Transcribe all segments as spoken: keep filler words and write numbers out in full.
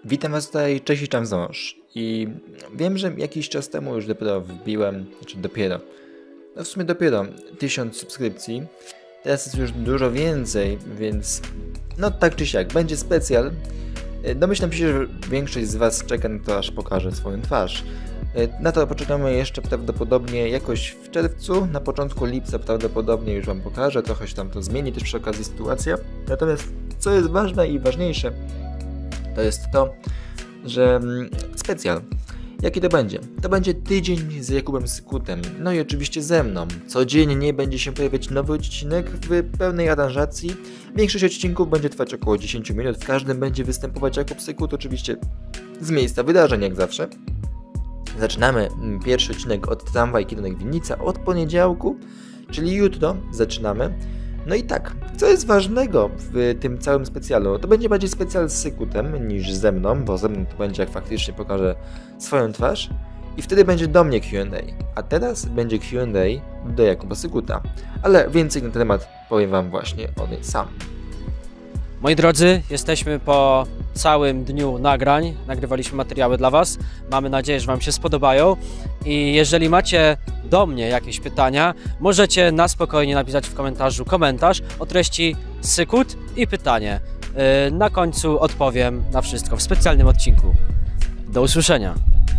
Witam was tutaj, cześć i tam wzdąż. I wiem, że jakiś czas temu już dopiero wbiłem, znaczy dopiero, no w sumie dopiero tysiąc subskrypcji. Teraz jest już dużo więcej, więc no tak czy siak, będzie specjal. Domyślam się, że większość z was czeka na to, aż pokażę swoją twarz. Na to poczekamy jeszcze prawdopodobnie jakoś w czerwcu, na początku lipca prawdopodobnie już wam pokażę, trochę się tam to zmieni też przy okazji sytuacja. Natomiast co jest ważne i ważniejsze, to jest to, że specjal. Jaki to będzie? To będzie tydzień z Jakubem Sykutem, no i oczywiście ze mną. Codziennie będzie się pojawiać nowy odcinek w pełnej aranżacji. Większość odcinków będzie trwać około dziesięć minut, w każdym będzie występować Jakub Sykut, oczywiście z miejsca wydarzeń jak zawsze. Zaczynamy pierwszy odcinek od Tramwaj Kierunek Winnica od poniedziałku, czyli jutro zaczynamy. No i tak, co jest ważnego w tym całym specjalu? To będzie bardziej specjal z Sykutem niż ze mną, bo ze mną to będzie jak faktycznie pokażę swoją twarz. I wtedy będzie do mnie Q and A, a teraz będzie Q and A do Jakuba Sykuta. Ale więcej na ten temat powiem wam właśnie on sam. Moi drodzy, jesteśmy po całym dniu nagrań, nagrywaliśmy materiały dla was. Mamy nadzieję, że wam się spodobają i jeżeli macie do mnie jakieś pytania, możecie na spokojnie napisać w komentarzu komentarz o treści Sykut i pytanie. Na końcu odpowiem na wszystko w specjalnym odcinku. Do usłyszenia.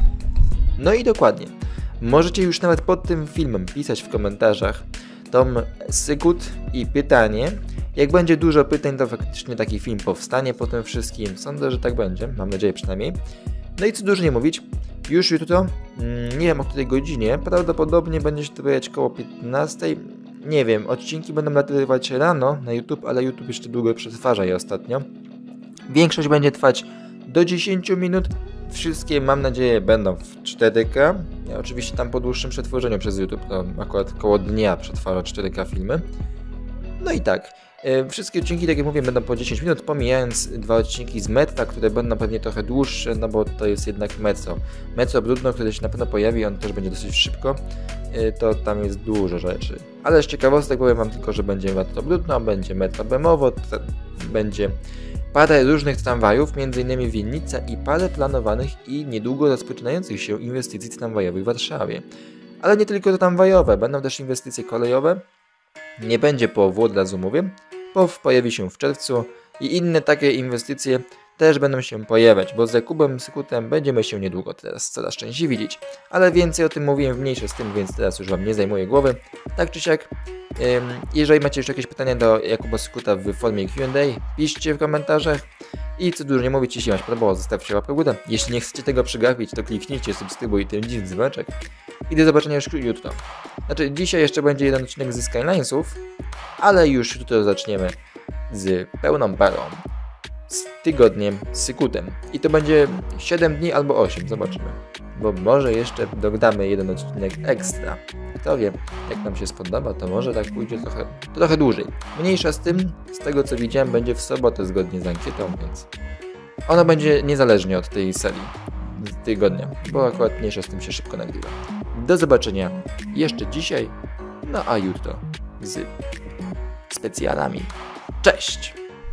No i dokładnie. Możecie już nawet pod tym filmem pisać w komentarzach tom Sykut i pytanie. Jak będzie dużo pytań, to faktycznie taki film powstanie po tym wszystkim. Sądzę, że tak będzie. Mam nadzieję przynajmniej. No i co dużo nie mówić, już jutro, nie wiem o której godzinie, prawdopodobnie będzie się to pojawiać koło piętnastej. Nie wiem, odcinki będą latywać rano na YouTube, ale YouTube jeszcze długo przetwarza je ostatnio. Większość będzie trwać do dziesięciu minut. Wszystkie, mam nadzieję, będą w cztery K. Ja oczywiście tam po dłuższym przetworzeniu przez YouTube, to akurat koło dnia przetwarza cztery K filmy. No i tak, yy, wszystkie odcinki, tak jak mówię, będą po dziesięć minut, pomijając dwa odcinki z Metra, które będą pewnie trochę dłuższe, no bo to jest jednak Metro. Metro Brudno, które się na pewno pojawi, on też będzie dosyć szybko, yy, to tam jest dużo rzeczy. Ale z ciekawostek powiem wam tylko, że będzie Metro Brudno, będzie Metro Bemowo, będzie parę różnych tramwajów, między innymi Winnica i parę planowanych i niedługo rozpoczynających się inwestycji tramwajowych w Warszawie. Ale nie tylko tramwajowe, będą też inwestycje kolejowe. Nie będzie połowu, od razu mówię. P O W pojawi się w czerwcu i inne takie inwestycje też będą się pojawiać, bo z Jakubem Sykutem będziemy się niedługo teraz coraz częściej widzieć. Ale więcej o tym mówiłem w mniejsze z tym, więc teraz już wam nie zajmuję głowy. Tak czy siak, jeżeli macie jeszcze jakieś pytania do Jakuba Sykuta w formie Q and A, piszcie w komentarzach. I co dużo nie mówić, jeśli wam się podobało, zostawcie łapkę w górę. Jeśli nie chcecie tego przegapić, to kliknijcie subskrybuj i ten dziwny dzwoneczek. I do zobaczenia już jutro. Znaczy, dzisiaj jeszcze będzie jeden odcinek ze Skylinesów, ale już jutro zaczniemy z pełną parą. Z tygodniem z Sykutem. I to będzie siedem dni albo osiem, zobaczymy. Bo może jeszcze dodamy jeden odcinek ekstra. Kto wie, jak nam się spodoba, to może tak pójdzie trochę, trochę dłużej. Mniejsza z tym, z tego co widziałem, będzie w sobotę zgodnie z ankietą, więc ono będzie niezależnie od tej serii z tygodnia, bo akurat mniejsza z tym się szybko nagrywa. Do zobaczenia jeszcze dzisiaj, no a jutro z specjalami. Cześć!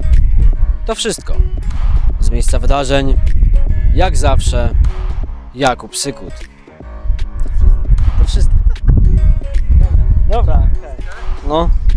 To wszystko. Z miejsca wydarzeń, jak zawsze, Jakub Sykut. To wszystko. Dobra, okej. Okay. No.